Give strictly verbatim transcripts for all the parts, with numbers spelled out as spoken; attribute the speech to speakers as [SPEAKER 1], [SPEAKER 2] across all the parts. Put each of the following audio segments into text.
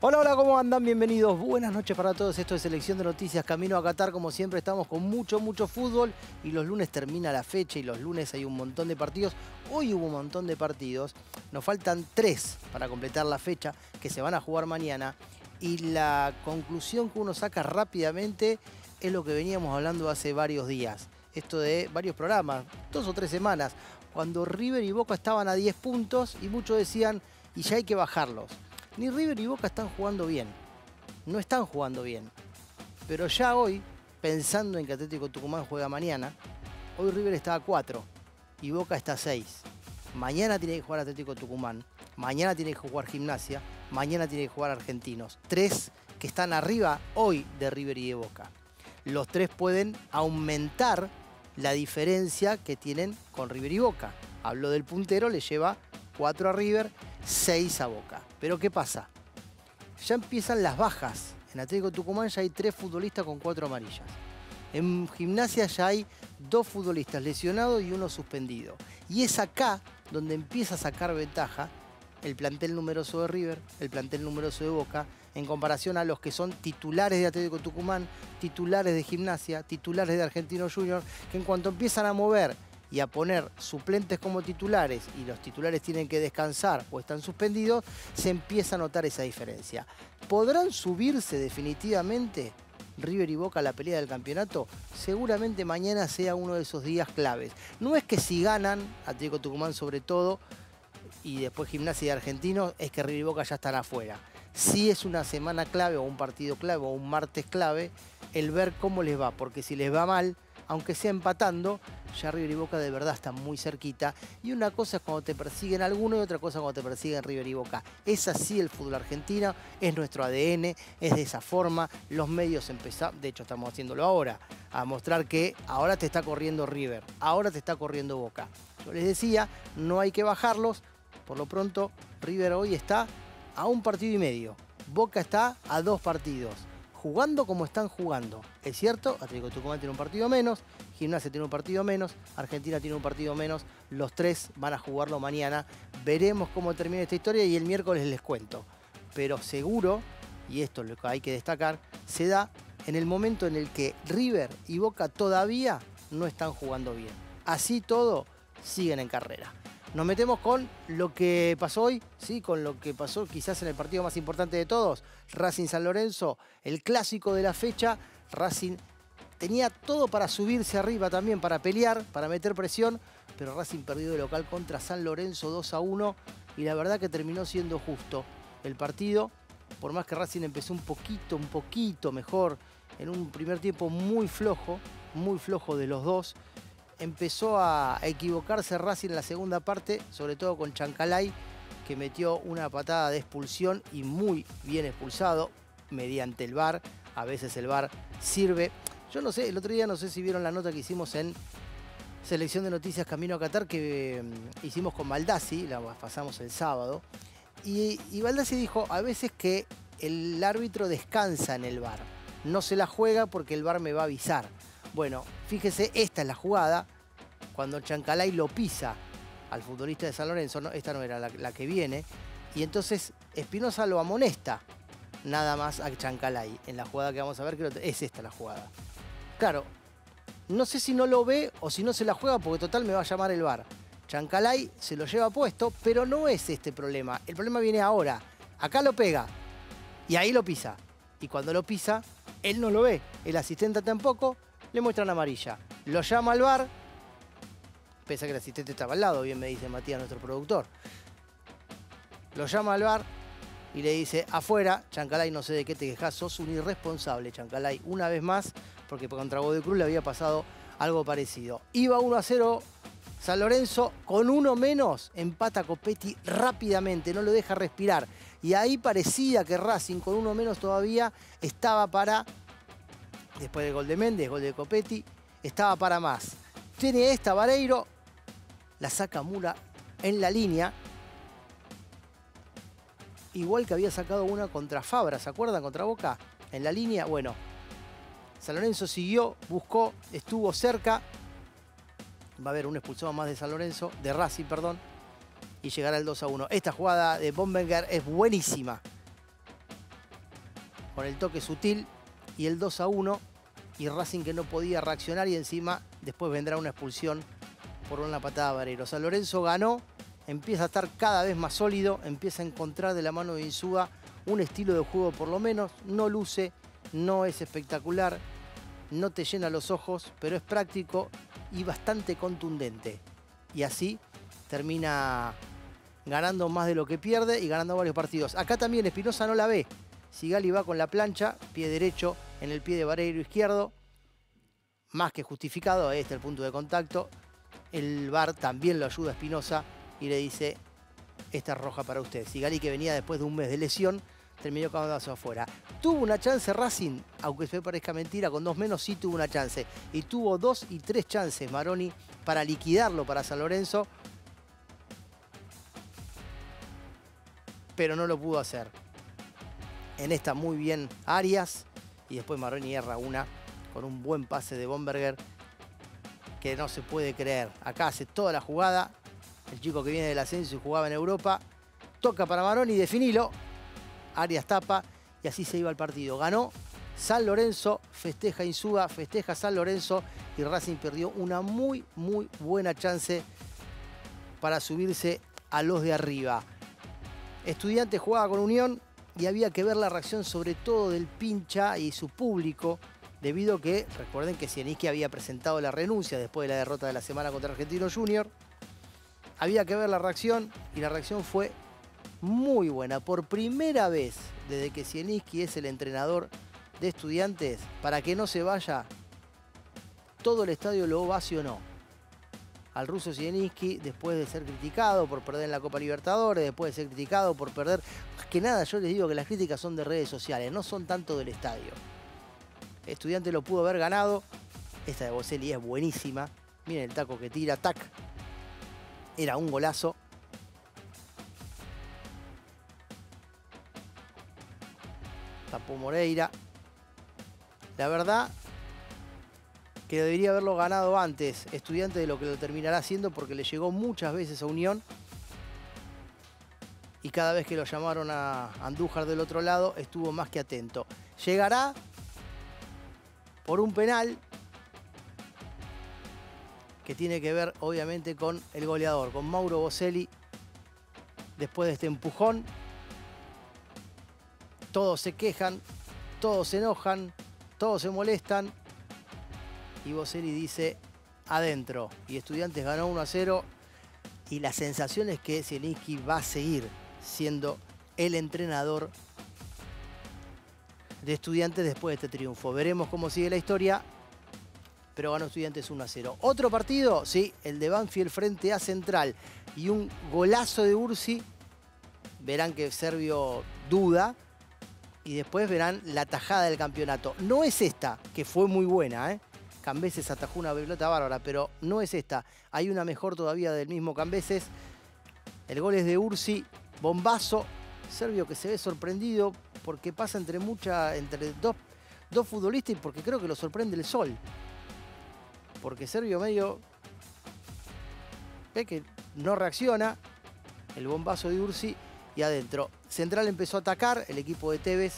[SPEAKER 1] Hola, hola, ¿cómo andan? Bienvenidos. Buenas noches para todos. Esto es Selección de Noticias, camino a Qatar. Como siempre estamos con mucho, mucho fútbol. Y los lunes termina la fecha y los lunes hay un montón de partidos. Hoy hubo un montón de partidos. Nos faltan tres para completar la fecha que se van a jugar mañana. Y la conclusión que uno saca rápidamente es lo que veníamos hablando hace varios días. Esto de varios programas, dos o tres semanas, cuando River y Boca estaban a diez puntos y muchos decían, y ya hay que bajarlos. Ni River ni Boca están jugando bien. No están jugando bien. Pero ya hoy, pensando en que Atlético Tucumán juega mañana, hoy River está a cuatro y Boca está a seis. Mañana tiene que jugar Atlético Tucumán. Mañana tiene que jugar Gimnasia. Mañana tiene que jugar Argentinos. Tres que están arriba hoy de River y de Boca. Los tres pueden aumentar la diferencia que tienen con River y Boca. Hablo del puntero, le lleva cuatro a River, seis a Boca. Pero ¿qué pasa? Ya empiezan las bajas. En Atlético Tucumán ya hay tres futbolistas con cuatro amarillas. En Gimnasia ya hay dos futbolistas lesionados y uno suspendido. Y es acá donde empieza a sacar ventaja el plantel numeroso de River, el plantel numeroso de Boca, en comparación a los que son titulares de Atlético Tucumán, titulares de Gimnasia, titulares de Argentinos Juniors, que en cuanto empiezan a mover y a poner suplentes como titulares y los titulares tienen que descansar o están suspendidos, se empieza a notar esa diferencia. ¿Podrán subirse definitivamente River y Boca a la pelea del campeonato? Seguramente mañana sea uno de esos días claves. No es que si ganan, Atlético Tucumán sobre todo, y después Gimnasia y Argentinos, es que River y Boca ya están afuera. Sí es una semana clave o un partido clave o un martes clave el ver cómo les va, porque si les va mal, aunque sea empatando, ya River y Boca de verdad están muy cerquita. Y una cosa es cuando te persiguen alguno y otra cosa es cuando te persiguen River y Boca. Es así el fútbol argentino, es nuestro A D N, es de esa forma. Los medios empezaron, de hecho estamos haciéndolo ahora, a mostrar que ahora te está corriendo River, ahora te está corriendo Boca. Yo les decía, no hay que bajarlos. Por lo pronto, River hoy está a un partido y medio. Boca está a dos partidos. Jugando como están jugando. Es cierto, Atlético Tucumán tiene un partido menos, Gimnasia tiene un partido menos, Argentina tiene un partido menos. Los tres van a jugarlo mañana. Veremos cómo termina esta historia y el miércoles les cuento. Pero seguro, y esto es lo que hay que destacar, se da en el momento en el que River y Boca todavía no están jugando bien. Así todo, siguen en carrera. Nos metemos con lo que pasó hoy, sí, con lo que pasó quizás en el partido más importante de todos, Racing San Lorenzo, el clásico de la fecha. Racing tenía todo para subirse arriba también, para pelear, para meter presión, pero Racing perdió de local contra San Lorenzo dos a uno y la verdad que terminó siendo justo el partido, por más que Racing empezó un poquito, un poquito mejor, en un primer tiempo muy flojo, muy flojo de los dos. Empezó a equivocarse Racing en la segunda parte, sobre todo con Chancalay, que metió una patada de expulsión y muy bien expulsado mediante el V A R. A veces el V A R sirve. Yo no sé, el otro día no sé si vieron la nota que hicimos en Selección de Noticias Camino a Qatar, que um, hicimos con Baldassi, la pasamos el sábado. Y, y Baldassi dijo a veces que el árbitro descansa en el V A R. No se la juega porque el V A R me va a avisar. Bueno, fíjese, esta es la jugada, cuando Chancalay lo pisa al futbolista de San Lorenzo, no, esta no era la, la que viene, y entonces Espinosa lo amonesta nada más a Chancalay. En la jugada que vamos a ver, creo que es esta la jugada. Claro, no sé si no lo ve o si no se la juega, porque total me va a llamar el V A R. Chancalay se lo lleva puesto, pero no es este problema. El problema viene ahora. Acá lo pega y ahí lo pisa. Y cuando lo pisa, él no lo ve, el asistente tampoco. Le muestran amarilla. Lo llama al V A R. Pese a que el asistente estaba al lado, bien me dice Matías, nuestro productor. Lo llama al V A R y le dice, afuera, Chancalay, no sé de qué te quejas, sos un irresponsable, Chancalay. Una vez más, porque contra Godoy Cruz le había pasado algo parecido. Iba uno a cero San Lorenzo, con uno menos, empata Copetti rápidamente, no lo deja respirar. Y ahí parecía que Racing, con uno menos todavía, estaba para... Después del gol de Méndez, gol de Copetti, estaba para más. Tiene esta Vareiro, la saca Mura en la línea. Igual que había sacado una contra Fabra, ¿se acuerdan? Contra Boca, en la línea. Bueno, San Lorenzo siguió, buscó, estuvo cerca. Va a haber un expulsado más de San Lorenzo, de Racing, perdón. Y llegará el dos a uno. Esta jugada de Bomberger es buenísima. con el toque sutil y el dos a uno. Y Racing que no podía reaccionar y encima después vendrá una expulsión por una patada a Vareiro. San Lorenzo ganó, empieza a estar cada vez más sólido, empieza a encontrar de la mano de Insúa un estilo de juego por lo menos, no luce, no es espectacular, no te llena los ojos, pero es práctico y bastante contundente. Y así termina ganando más de lo que pierde y ganando varios partidos. Acá también Espinosa no la ve. Sigali va con la plancha, pie derecho en el pie de Vareiro izquierdo. Más que justificado, este es el punto de contacto. El V A R también lo ayuda a Espinosa y le dice, esta es roja para usted. Sigali, que venía después de un mes de lesión, terminó quedándose afuera. Tuvo una chance Racing, aunque se parezca mentira, con dos menos sí tuvo una chance. Y tuvo dos y tres chances Maroni para liquidarlo para San Lorenzo. Pero no lo pudo hacer. En esta muy bien Arias. Y después Maroni erra una con un buen pase de Bomberger que no se puede creer. Acá hace toda la jugada. El chico que viene del ascenso y jugaba en Europa. Toca para Maroni, definilo. Arias tapa y así se iba el partido. Ganó San Lorenzo, festeja Insúa, festeja San Lorenzo y Racing perdió una muy, muy buena chance para subirse a los de arriba. Estudiantes jugaba con Unión y había que ver la reacción sobre todo del pincha y su público, debido a que, recuerden que Zielinski había presentado la renuncia después de la derrota de la semana contra Argentino Junior. Había que ver la reacción y la reacción fue muy buena. Por primera vez desde que Zielinski es el entrenador de Estudiantes, para que no se vaya, todo el estadio lo ovacionó al ruso Zielinski después de ser criticado por perder en la Copa Libertadores, después de ser criticado por perder. Más que nada yo les digo que las críticas son de redes sociales, no son tanto del estadio. Estudiante lo pudo haber ganado. Esta de Boselli es buenísima. Miren el taco que tira, tac. Era un golazo. Tapó Moreira. La verdad que debería haberlo ganado antes Estudiante de lo que lo terminará haciendo, porque le llegó muchas veces a Unión y cada vez que lo llamaron a Andújar del otro lado estuvo más que atento. Llegará por un penal que tiene que ver obviamente con el goleador, con Mauro Boselli. Después de este empujón, todos se quejan, todos se enojan, todos se molestan. Y Boselli dice, adentro. Y Estudiantes ganó uno a cero. Y la sensación es que Zielinski va a seguir siendo el entrenador de Estudiantes después de este triunfo. Veremos cómo sigue la historia. Pero ganó Estudiantes uno a cero. Otro partido, sí, el de Banfield frente a Central. Y un golazo de Ursi. Verán que Servio duda. Y después verán la tajada del campeonato. No es esta, que fue muy buena, ¿eh? Cambeses atajó una pelota bárbara, pero no es esta. Hay una mejor todavía del mismo Cambeses. El gol es de Ursi, bombazo. Servio que se ve sorprendido porque pasa entre, mucha, entre dos, dos futbolistas y porque creo que lo sorprende el sol. Porque Servio medio ve que no reacciona. El bombazo de Ursi y adentro. Central empezó a atacar, el equipo de Tevez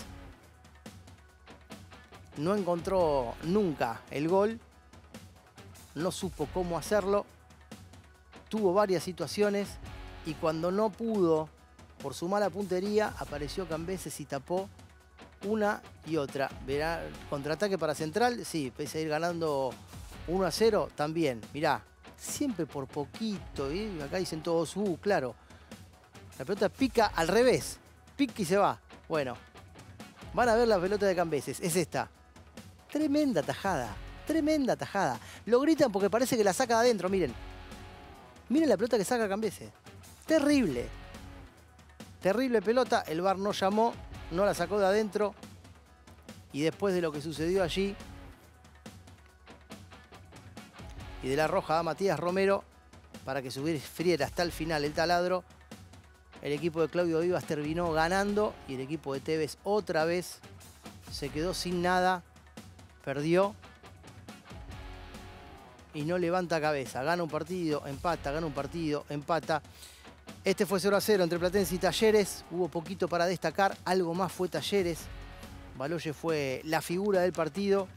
[SPEAKER 1] no encontró nunca el gol, no supo cómo hacerlo, tuvo varias situaciones y cuando no pudo, por su mala puntería, apareció Cambeses y tapó una y otra. Verá, contraataque para Central, sí, pese a ir ganando uno a cero, también. Mirá, siempre por poquito, ¿eh? Acá dicen todos, uh, claro. La pelota pica al revés, pica y se va. Bueno, van a ver la pelota de Cambeses, es esta. Tremenda tajada, tremenda tajada. Lo gritan porque parece que la saca de adentro, miren. Miren la pelota que saca Cambeses. Terrible. Terrible pelota, el V A R no llamó, no la sacó de adentro. Y después de lo que sucedió allí, y de la roja a Matías Romero, para que sufriera hasta el final el taladro, el equipo de Claudio Vivas terminó ganando y el equipo de Tevez otra vez se quedó sin nada. Perdió y no levanta cabeza. Gana un partido, empata, gana un partido, empata. Este fue cero a cero entre Platense y Talleres. Hubo poquito para destacar. Algo más fue Talleres. Baloye fue la figura del partido.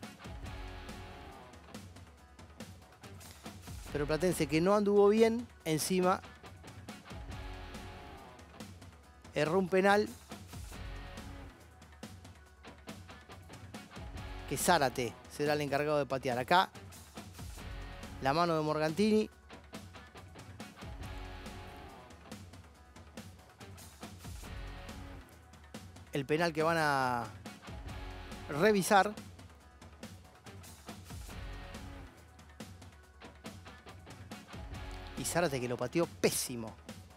[SPEAKER 1] Pero Platense, que no anduvo bien, encima erró un penal que Zárate será el encargado de patear. Acá la mano de Morgantini. El penal que van a revisar. Y Zárate que lo pateó pésimo.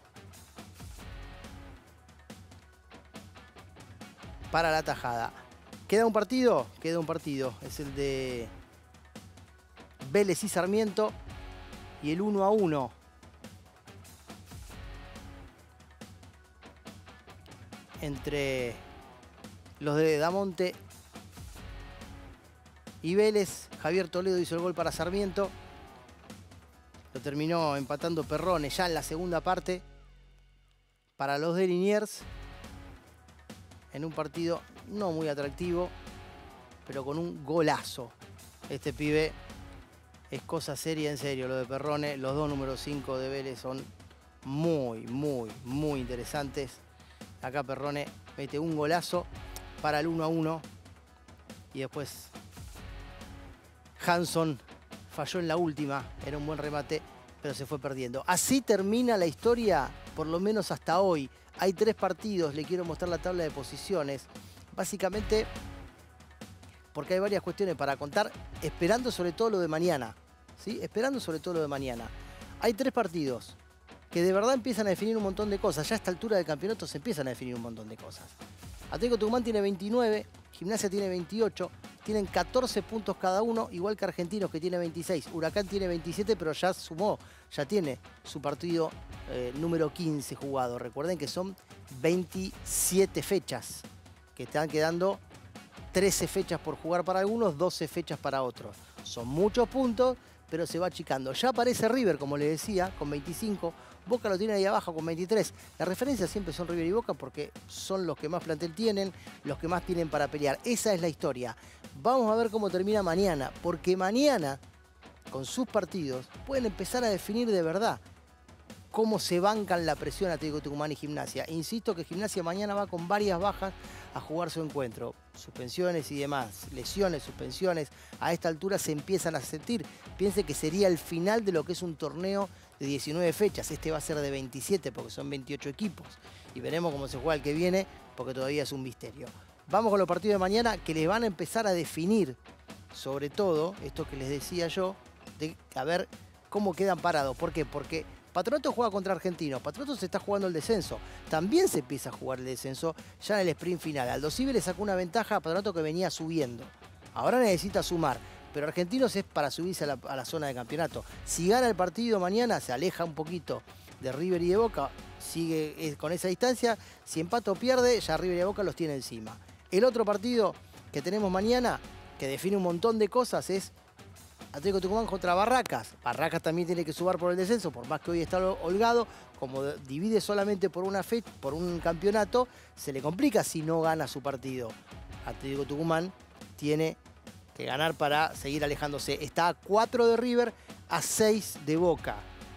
[SPEAKER 1] Para la tajada. ¿Queda un partido? Queda un partido. Es el de Vélez y Sarmiento. Y el uno a uno. Entre los de Damonte y Vélez. Javier Toledo hizo el gol para Sarmiento. Lo terminó empatando Perrone ya en la segunda parte. Para los de Liniers. En un partido no muy atractivo, pero con un golazo. Este pibe es cosa seria, en serio, lo de Perrone. Los dos números cinco de Vélez son muy, muy, muy interesantes. Acá Perrone mete un golazo para el uno a uno. Y después Hanson falló en la última. Era un buen remate, pero se fue perdiendo. Así termina la historia, por lo menos hasta hoy. Hay tres partidos, le quiero mostrar la tabla de posiciones. Básicamente porque hay varias cuestiones para contar, esperando sobre todo lo de mañana. ¿Sí? Esperando sobre todo lo de mañana. Hay tres partidos que de verdad empiezan a definir un montón de cosas. Ya a esta altura del campeonato se empiezan a definir un montón de cosas. Atlético Tucumán tiene veintinueve, Gimnasia tiene veintiocho, tienen catorce puntos cada uno, igual que Argentinos que tiene veintiséis. Huracán tiene veintisiete, pero ya sumó, ya tiene su partido eh, número quince jugado. Recuerden que son veintisiete fechas, que están quedando trece fechas por jugar para algunos, doce fechas para otros. Son muchos puntos, pero se va achicando. Ya aparece River, como les decía, con veinticinco. Boca lo tiene ahí abajo con veintitrés. Las referencias siempre son River y Boca porque son los que más plantel tienen, los que más tienen para pelear. Esa es la historia. Vamos a ver cómo termina mañana, porque mañana, con sus partidos, pueden empezar a definir de verdad cómo se bancan la presión Atlético Tucumán y Gimnasia. Insisto que Gimnasia mañana va con varias bajas a jugar su encuentro. Suspensiones y demás, lesiones, suspensiones, a esta altura se empiezan a sentir. Piense que sería el final de lo que es un torneo de diecinueve fechas. Este va a ser de veintisiete porque son veintiocho equipos. Y veremos cómo se juega el que viene porque todavía es un misterio. Vamos con los partidos de mañana que les van a empezar a definir, sobre todo, esto que les decía yo, de a ver cómo quedan parados. ¿Por qué? Porque Patronato juega contra Argentinos. Patronato se está jugando el descenso. También se empieza a jugar el descenso ya en el sprint final. Aldosivi le sacó una ventaja a Patronato que venía subiendo. Ahora necesita sumar. Pero Argentinos es para subirse a la, a la zona de campeonato. Si gana el partido mañana, se aleja un poquito de River y de Boca. Sigue eh, con esa distancia. Si empata o pierde, ya River y Boca los tiene encima. El otro partido que tenemos mañana, que define un montón de cosas, es Atlético Tucumán contra Barracas. Barracas también tiene que sumar por el descenso, por más que hoy está holgado. Como divide solamente por una fecha, por un campeonato, se le complica si no gana su partido. Atlético Tucumán tiene que ganar para seguir alejándose. Está a cuatro de River, a seis de Boca.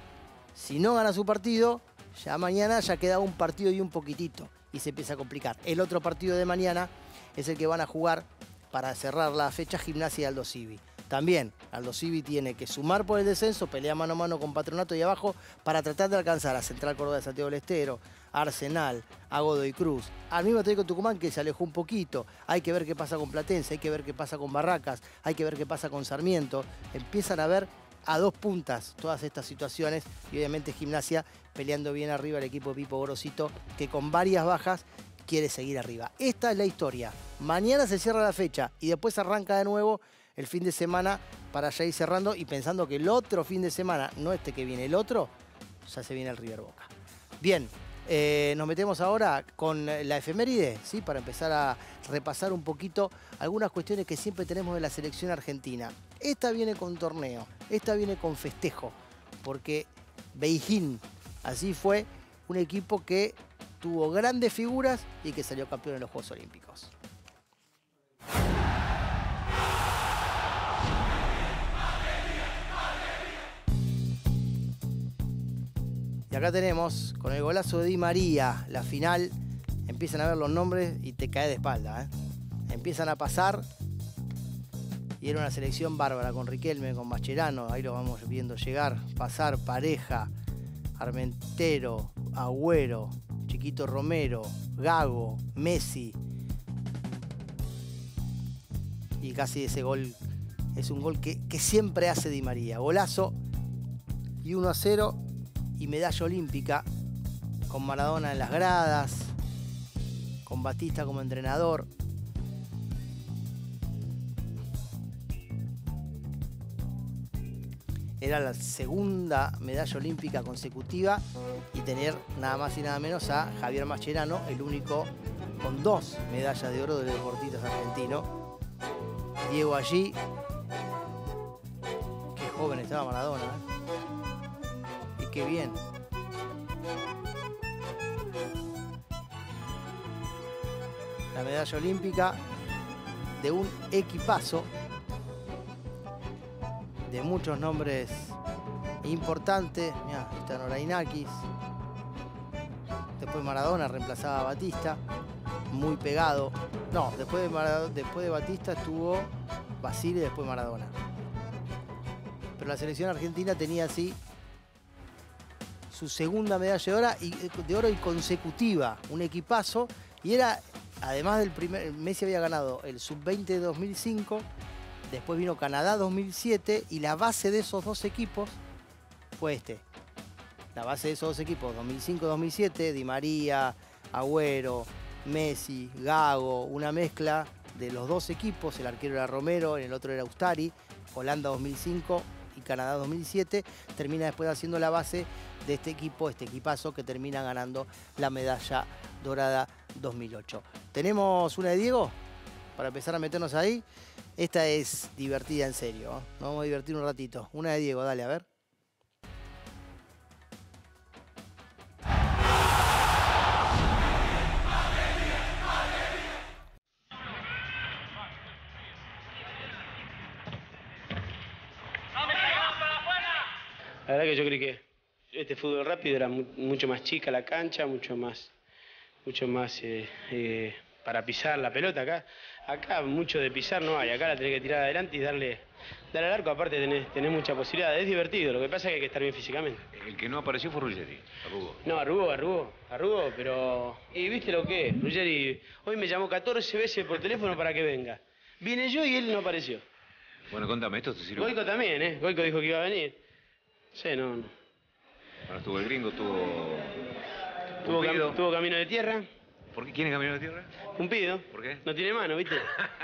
[SPEAKER 1] Si no gana su partido, ya mañana ya queda un partido y un poquitito. Y se empieza a complicar. El otro partido de mañana es el que van a jugar para cerrar la fecha Gimnasia y Aldosivi. También Aldosivi tiene que sumar por el descenso, pelea mano a mano con Patronato y abajo para tratar de alcanzar a Central Córdoba de Santiago del Estero, a Arsenal, a Godoy Cruz, al mismo Atlético Tucumán que se alejó un poquito. Hay que ver qué pasa con Platense, hay que ver qué pasa con Barracas, hay que ver qué pasa con Sarmiento. Empiezan a ver a dos puntas todas estas situaciones y obviamente Gimnasia peleando bien arriba el equipo de Pipo Gorosito que con varias bajas quiere seguir arriba. Esta es la historia. Mañana se cierra la fecha y después arranca de nuevo el fin de semana para ya ir cerrando y pensando que el otro fin de semana, no este que viene, el otro, ya se viene el River Boca. Bien, eh, nos metemos ahora con la efeméride, ¿sí? Para empezar a repasar un poquito algunas cuestiones que siempre tenemos de la selección argentina. Esta viene con torneo, esta viene con festejo, porque Beijing, así fue, un equipo que tuvo grandes figuras y que salió campeón en los Juegos Olímpicos. Y acá tenemos, con el golazo de Di María, la final. Empiezan a ver los nombres y te cae de espalda, ¿eh? Empiezan a pasar. Y era una selección bárbara, con Riquelme, con Mascherano. Ahí lo vamos viendo llegar. Pasar, Pareja, Armentero, Agüero, Chiquito Romero, Gago, Messi. Y casi ese gol es un gol que, que siempre hace Di María. Golazo y uno a cero y medalla olímpica con Maradona en las gradas, con Batista como entrenador. Era la segunda medalla olímpica consecutiva y tener nada más y nada menos a Javier Mascherano, el único con dos medallas de oro de los deportistas argentinos. Diego allí. Qué joven estaba Maradona, ¿eh? Y qué bien. La medalla olímpica de un equipazo de muchos nombres importantes. Mirá, está Norainakis. Después Maradona reemplazaba a Batista. Muy pegado. No, después de, Maradona, después de Batista estuvo Basile y después Maradona. Pero la selección argentina tenía así su segunda medalla de oro y, de oro y consecutiva. Un equipazo. Y era, además del primer... Messi había ganado el sub veinte de dos mil cinco. Después vino Canadá dos mil siete y la base de esos dos equipos fue este. La base de esos dos equipos, dos mil cinco dos mil siete, Di María, Agüero, Messi, Gago, una mezcla de los dos equipos. El arquero era Romero, el otro era Ustari. Holanda dos mil cinco y Canadá dos mil siete. Termina después haciendo la base de este equipo, este equipazo que termina ganando la medalla dorada dos mil ocho. ¿Tenemos una de Diego? Para empezar a meternos ahí. Esta es divertida en serio, ¿eh? Nos vamos a divertir un ratito. Una de Diego, dale, a ver.
[SPEAKER 2] La verdad que yo creí que este fútbol rápido era mu mucho más chica la cancha, mucho más, mucho más eh, eh, para pisar la pelota. Acá, acá mucho de pisar no hay, acá la tenés que tirar adelante y darle, darle al arco. Aparte tenés, tenés mucha posibilidad, es divertido, lo que pasa es que hay que estar bien físicamente.
[SPEAKER 3] El que no apareció fue Ruggeri, arrugó.
[SPEAKER 2] No, arrugó, arrugó, arrugó, pero... Y viste lo que es, Ruggeri hoy me llamó catorce veces por teléfono para que venga. Vine yo y él no apareció.
[SPEAKER 3] Bueno, contame, ¿esto te sirve?
[SPEAKER 2] Goico también, ¿eh? Goico dijo que iba a venir. Sí, no, no.
[SPEAKER 3] Bueno, estuvo el gringo, estuvo...
[SPEAKER 2] Tuvo, cam tuvo camino de tierra.
[SPEAKER 3] ¿Por qué? ¿Quién es camino de tierra?
[SPEAKER 2] Cumpido.
[SPEAKER 3] ¿Por qué?
[SPEAKER 2] No tiene mano, ¿viste?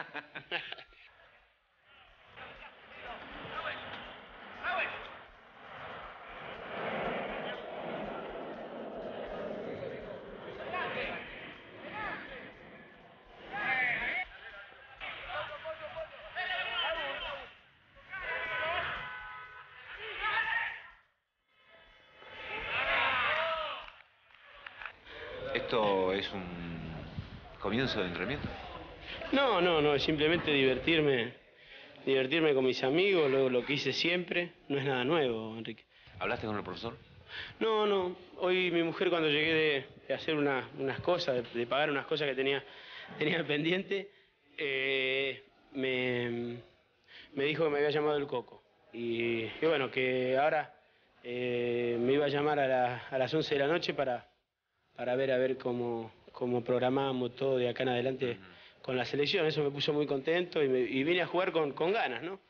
[SPEAKER 3] ¿Esto es un comienzo de entrenamiento?
[SPEAKER 2] No, no, no, es simplemente divertirme, divertirme con mis amigos, lo, lo que hice siempre. No es nada nuevo, Enrique.
[SPEAKER 3] ¿Hablaste con el profesor?
[SPEAKER 2] No, no. Hoy mi mujer, cuando llegué de, de hacer una, unas cosas, de, de pagar unas cosas que tenía, tenía pendiente, eh, me, me dijo que me había llamado el Coco. Y, y bueno, que ahora eh, me iba a llamar a, la, a las once de la noche para, para ver a ver cómo, cómo programamos todo de acá en adelante uh-huh. con la selección. Eso me puso muy contento y, me, y vine a jugar con, con ganas, ¿no?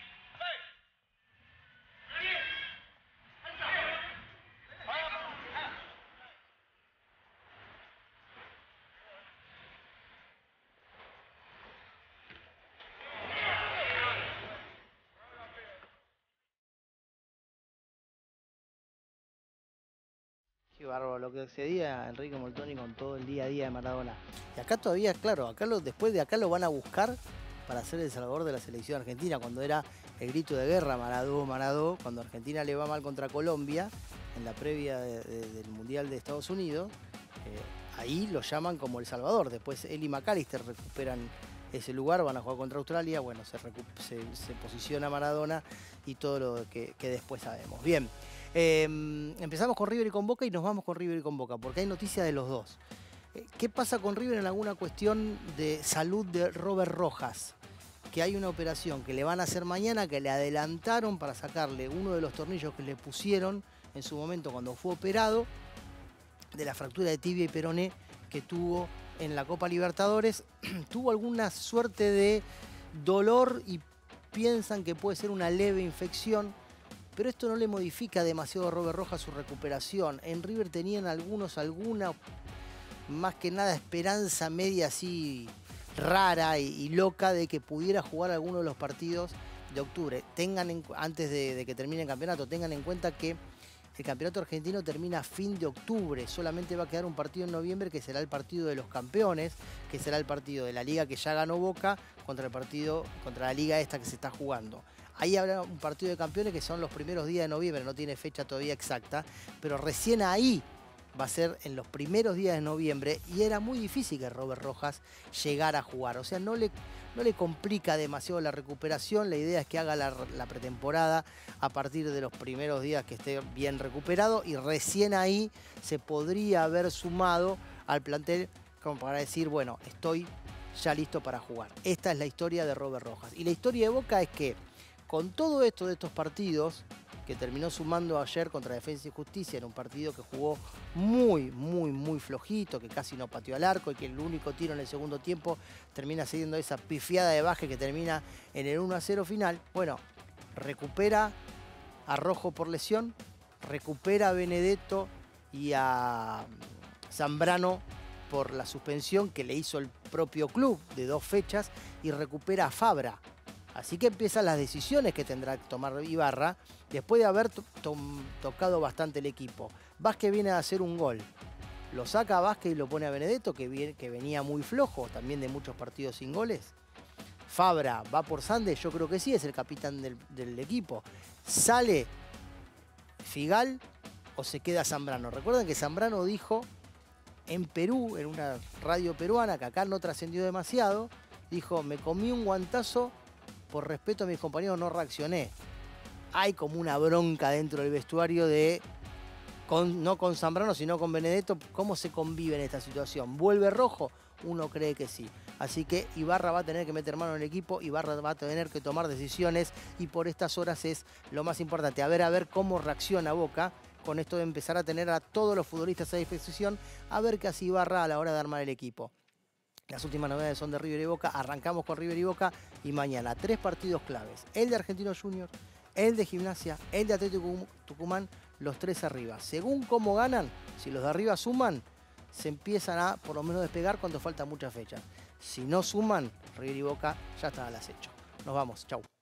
[SPEAKER 1] Qué bárbaro lo que accedía Enrique Moltoni con todo el día a día de Maradona. Y acá todavía, claro, acá lo, después de acá lo van a buscar para ser el salvador de la selección argentina, cuando era el grito de guerra, Maradó, Maradó, cuando Argentina le va mal contra Colombia, en la previa de, de, del Mundial de Estados Unidos, eh, ahí lo llaman como el salvador. Después él y McAllister recuperan ese lugar, van a jugar contra Australia, bueno, se, se, se posiciona Maradona y todo lo que, que después sabemos. Bien. Eh, empezamos con River y con Boca y nos vamos con River y con Boca, porque hay noticias de los dos. Eh, ¿Qué pasa con River en alguna cuestión de salud de Robert Rojas? Que hay una operación que le van a hacer mañana, que le adelantaron para sacarle uno de los tornillos que le pusieron en su momento cuando fue operado, de la fractura de tibia y peroné que tuvo en la Copa Libertadores. Tuvo alguna suerte de dolor y piensan que puede ser una leve infección, pero esto no le modifica demasiado a Robert Rojas su recuperación. En River tenían algunos, alguna, más que nada esperanza media así rara y, y loca de que pudiera jugar alguno de los partidos de octubre. Tengan en, antes de, de que termine el campeonato, tengan en cuenta que el campeonato argentino termina a fin de octubre. Solamente va a quedar un partido en noviembre que será el partido de los campeones, que será el partido de la liga que ya ganó Boca contra el partido, contra la liga esta que se está jugando. Ahí habrá un partido de campeones que son los primeros días de noviembre, no tiene fecha todavía exacta, pero recién ahí va a ser en los primeros días de noviembre y era muy difícil que Robert Rojas llegara a jugar. O sea, no le, no le complica demasiado la recuperación. La idea es que haga la, la pretemporada a partir de los primeros días que esté bien recuperado y recién ahí se podría haber sumado al plantel como para decir, bueno, estoy ya listo para jugar. Esta es la historia de Robert Rojas. Y la historia de Boca es que con todo esto de estos partidos, que terminó sumando ayer contra Defensa y Justicia en un partido que jugó muy, muy, muy flojito, que casi no pateó al arco y que el único tiro en el segundo tiempo termina siendo esa pifiada de Baje que termina en el uno a cero final. Bueno, recupera a Rojo por lesión, recupera a Benedetto y a Zambrano por la suspensión que le hizo el propio club de dos fechas y recupera a Fabra. Así que empiezan las decisiones que tendrá que tomar Ibarra después de haber to to tocado bastante el equipo. Vázquez viene a hacer un gol. Lo saca a Vázquez y lo pone a Benedetto, que, viene, que venía muy flojo, también de muchos partidos sin goles. Fabra va por Sandes, yo creo que sí, es el capitán del, del equipo. ¿Sale Figal o se queda Zambrano? Recuerden que Zambrano dijo en Perú, en una radio peruana, que acá no trascendió demasiado, dijo, me comí un guantazo, por respeto a mis compañeros no reaccioné. Hay como una bronca dentro del vestuario de, con, no con Zambrano, sino con Benedetto. ¿Cómo se convive en esta situación? ¿Vuelve Rojo? Uno cree que sí. Así que Ibarra va a tener que meter mano en el equipo, Ibarra va a tener que tomar decisiones y por estas horas es lo más importante. A ver, a ver cómo reacciona Boca con esto de empezar a tener a todos los futbolistas a disposición, a ver qué hace Ibarra a la hora de armar el equipo. Las últimas novedades son de River y Boca. Arrancamos con River y Boca y mañana tres partidos claves. El de Argentinos Juniors, el de Gimnasia, el de Atlético Tucumán, los tres arriba. Según cómo ganan, si los de arriba suman, se empiezan a por lo menos despegar cuando faltan muchas fechas. Si no suman, River y Boca ya están al acecho. Nos vamos, chau.